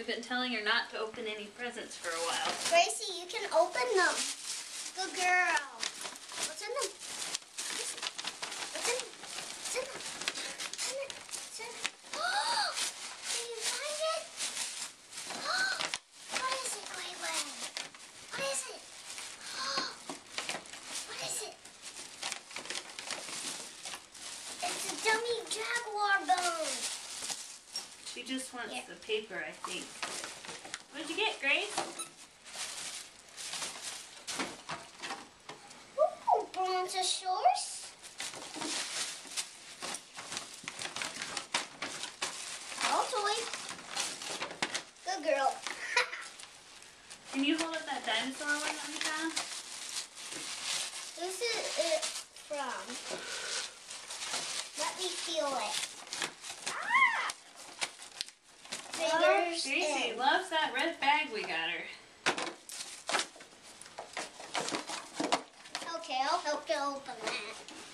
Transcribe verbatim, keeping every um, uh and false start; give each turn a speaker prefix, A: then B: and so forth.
A: we've been telling her not to open any presents for a while.
B: Gracie, you can open them. Good girl. What's in them? What's in them? What's in them? What's in it? What's in it? Oh! Can you find it? Oh! What is it, Quaylen? What is it? Oh! What is it? It's a dummy jaguar bone.
A: She just wants
B: Yeah.
A: the paper, I think. What'd you get, Grace?
B: Ooh, brontosaurus. All toy. Good girl.
A: Can you hold up that dinosaur one that we found?
B: This is it from. Let me feel it. Ah!
A: Oh,
B: Fingers
A: Gracie
B: in.
A: loves that red bag we got her.
B: Okay, I'll help you open that.